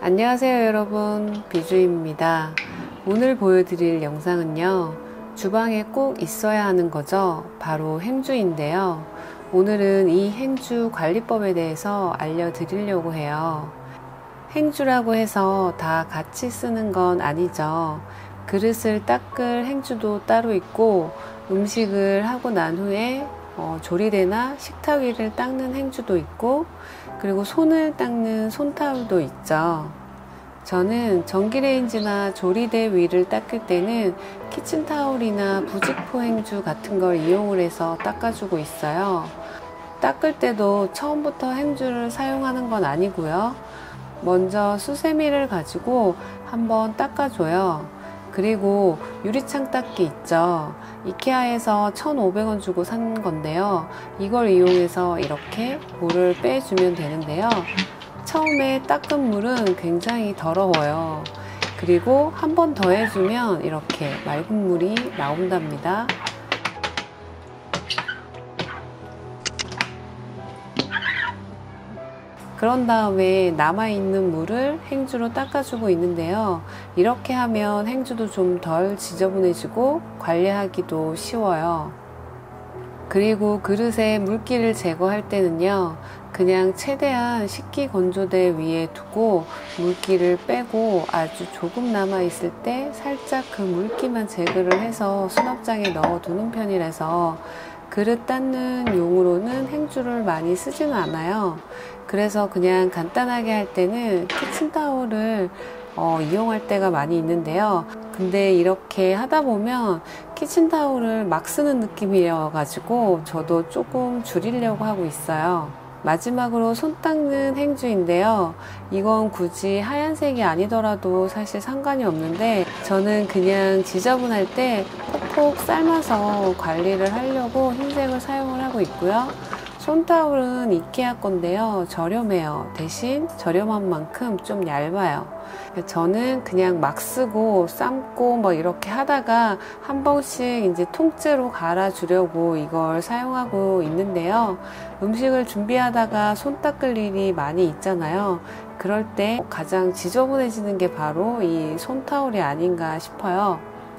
안녕하세요 여러분, 비주입니다. 오늘 보여드릴 영상은요, 주방에 꼭 있어야 하는 거죠. 바로 행주인데요. 오늘은 이 행주 관리법에 대해서 알려드리려고 해요. 행주라고 해서 다 같이 쓰는 건 아니죠. 그릇을 닦을 행주도 따로 있고, 음식을 하고 난 후에 조리대나 식탁 위를 닦는 행주도 있고, 그리고 손을 닦는 손타올도 있죠. 저는 전기레인지나 조리대 위를 닦을 때는 키친타올이나 부직포 행주 같은 걸 이용을 해서 닦아주고 있어요. 닦을 때도 처음부터 행주를 사용하는 건 아니고요. 먼저 수세미를 가지고 한번 닦아줘요. 그리고 유리창 닦기 있죠. 이케아에서 1,500원 주고 산 건데요. 이걸 이용해서 이렇게 물을 빼주면 되는데요. 처음에 닦은 물은 굉장히 더러워요. 그리고 한 번 더 해주면 이렇게 맑은 물이 나온답니다. 그런 다음에 남아있는 물을 행주로 닦아주고 있는데요. 이렇게 하면 행주도 좀 덜 지저분해지고 관리하기도 쉬워요. 그리고 그릇에 물기를 제거할 때는요, 그냥 최대한 식기 건조대 위에 두고 물기를 빼고 아주 조금 남아있을 때 살짝 그 물기만 제거를 해서 수납장에 넣어 두는 편이라서 그릇 닦는 용으로는 행주를 많이 쓰지는 않아요. 그래서 그냥 간단하게 할 때는 키친타올을 이용할 때가 많이 있는데요. 근데 이렇게 하다 보면 키친타올을 막 쓰는 느낌이어 가지고 저도 조금 줄이려고 하고 있어요. 마지막으로 손 닦는 행주인데요. 이건 굳이 하얀색이 아니더라도 사실 상관이 없는데, 저는 그냥 지저분할 때 콕콕 삶아서 관리를 하려고 흰색을 사용을 하고 있고요. 손타올은 이케아 건데요, 저렴해요. 대신 저렴한 만큼 좀 얇아요. 저는 그냥 막 쓰고 삶고 뭐 이렇게 하다가 한 번씩 이제 통째로 갈아주려고 이걸 사용하고 있는데요. 음식을 준비하다가 손 닦을 일이 많이 있잖아요. 그럴 때 가장 지저분해지는 게 바로 이 손타올이 아닌가 싶어요.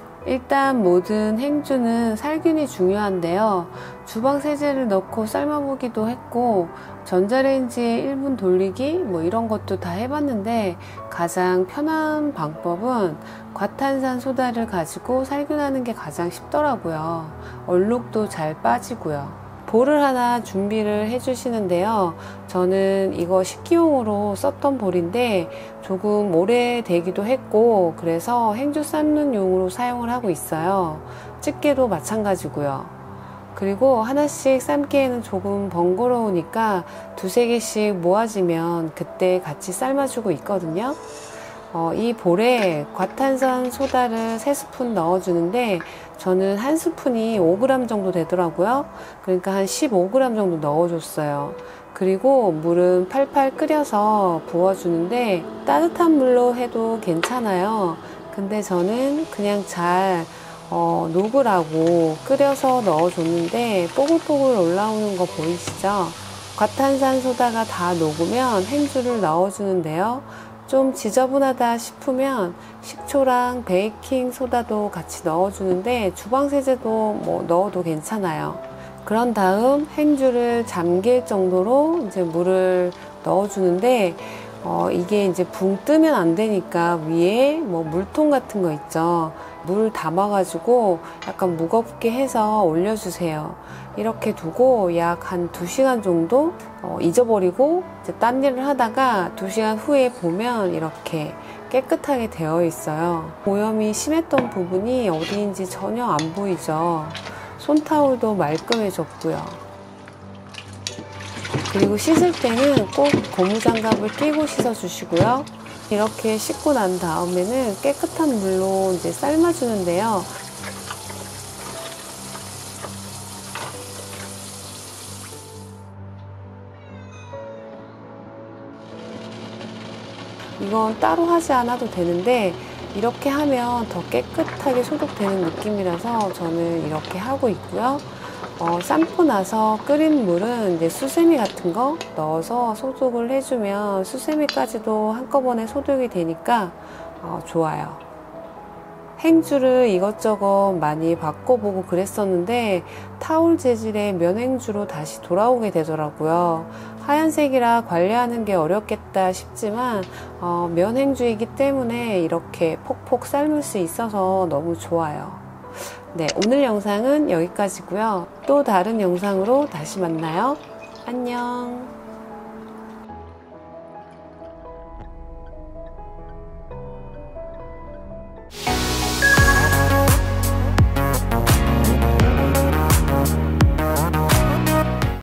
일단 모든 행주는 살균이 중요한데요. 주방 세제를 넣고 삶아보기도 했고, 전자레인지에 1분 돌리기 뭐 이런 것도 다 해봤는데, 가장 편한 방법은 과탄산 소다를 가지고 살균하는 게 가장 쉽더라고요. 얼룩도 잘 빠지고요. 볼을 하나 준비를 해 주시는데요. 저는 이거 식기용으로 썼던 볼인데 조금 오래되기도 했고, 그래서 행주 삶는 용으로 사용을 하고 있어요. 집게도 마찬가지고요. 그리고 하나씩 삶기에는 조금 번거로우니까 두세 개씩 모아지면 그때 같이 삶아주고 있거든요. 이 볼에 과탄산 소다를 3스푼 넣어주는데, 저는 한 스푼이 5g 정도 되더라고요. 그러니까 한 15g 정도 넣어줬어요. 그리고 물은 팔팔 끓여서 부어주는데, 따뜻한 물로 해도 괜찮아요. 근데 저는 그냥 잘 녹으라고 끓여서 넣어줬는데, 뽀글뽀글 올라오는 거 보이시죠? 과탄산 소다가 다 녹으면 행주를 넣어주는데요. 좀 지저분하다 싶으면 식초랑 베이킹 소다도 같이 넣어주는데, 주방 세제도 뭐 넣어도 괜찮아요. 그런 다음 행주를 잠길 정도로 이제 물을 넣어주는데, 이게 이제 붕 뜨면 안 되니까 위에 뭐 물통 같은 거 있죠. 물 담아가지고 약간 무겁게 해서 올려주세요. 이렇게 두고 약 한 2시간 정도 잊어버리고 이제 딴 일을 하다가 2시간 후에 보면 이렇게 깨끗하게 되어 있어요. 오염이 심했던 부분이 어디인지 전혀 안 보이죠. 손타올도 말끔해졌고요. 그리고 씻을 때는 꼭 고무장갑을 끼고 씻어 주시고요. 이렇게 씻고 난 다음에는 깨끗한 물로 이제 삶아주는데요. 이건 따로 하지 않아도 되는데, 이렇게 하면 더 깨끗하게 소독되는 느낌이라서 저는 이렇게 하고 있고요. 삶고 나서 끓인 물은 이제 수세미 같은 거 넣어서 소독을 해주면 수세미까지도 한꺼번에 소독이 되니까 좋아요. 행주를 이것저것 많이 바꿔보고 그랬었는데 타올 재질의 면행주로 다시 돌아오게 되더라고요. 하얀색이라 관리하는 게 어렵겠다 싶지만 면행주이기 때문에 이렇게 폭폭 삶을 수 있어서 너무 좋아요. 네, 오늘 영상은 여기까지고요. 또 다른 영상으로 다시 만나요. 안녕.